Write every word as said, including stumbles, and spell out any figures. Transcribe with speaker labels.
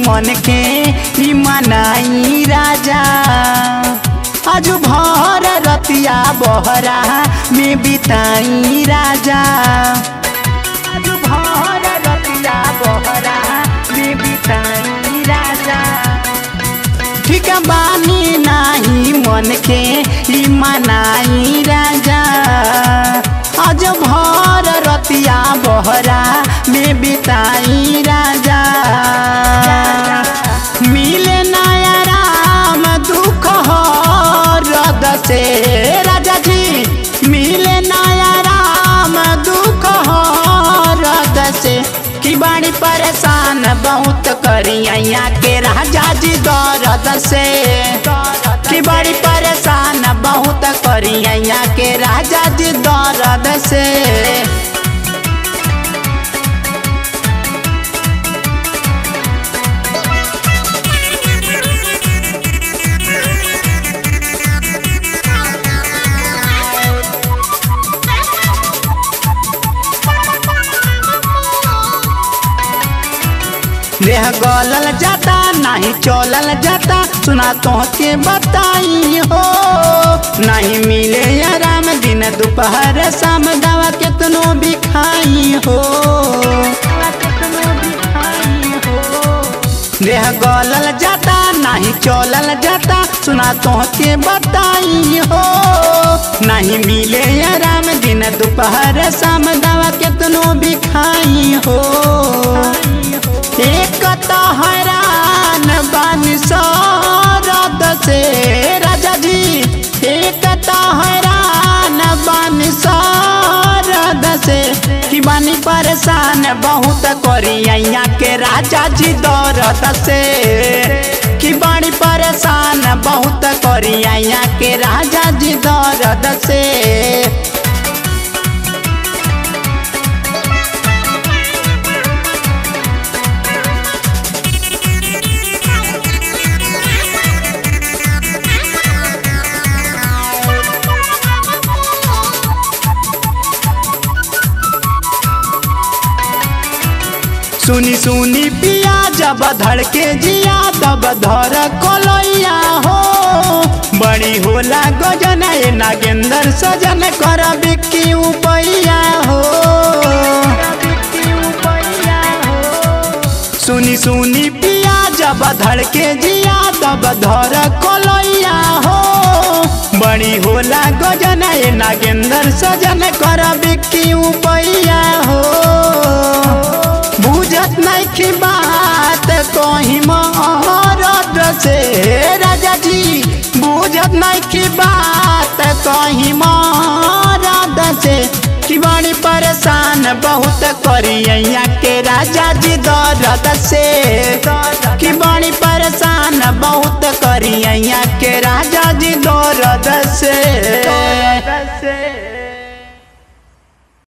Speaker 1: मन के ई मनाई राजा। आज भर रतिया बहरा में बिताई राजा। आज भर रतिया बहरा में बिताई राजा। ठीक बानी नाही मन के ई मनाई राजा। आज भर रतिया बहरा में बिताई राजा। मिले नया राम दुख हरद से राजा जी। मिले नया राम दुख हरद से की बाड़ी परेशान बहुत करिया के राजा जी दर्द से। की बड़ी परेशान बहुत करिया के राजा जी दर्द से। देह गलल जाता नहीं चलल जाता सुना तो के बताई हो। नहीं मिले आराम दिन दोपहर शाम दवा कितनो भी खाई हो। देह गलल जाता नहीं चलल जाता सुना तो के बताई हो। नहीं मिले आराम दिन दोपहर शाम दवा कितनो भी खाई हो। एक तो हैरान बानी सरद से राजा जी। एक तो हैरान बानी सरद से कि बानी परेशान बहुत करिया के राजा जी दर्द से। कि बानी परेशान बहुत करिया के राजा जी दर्द से। सुनी सुनी पिया जब धड़के जिया तब धर कलैया हो। बड़ी होला गजन ए नागेंद्र सजन कर बिक्की उपैया हो। सुनी सुनी पिया जब धड़के जिया तब धर कलैया हो। बड़ी होला गजन ए नागेंद्र सजन कर बिक्की उपैया हो। बुझत नहीं की बात कहीं मरद से राजा जी। बुझत नहीं की बात कहीं मरद से कि बड़ी परेशान बहुत करिया के राजा जी दर्द से। कि बड़ी परेशान बहुत करिया के राजा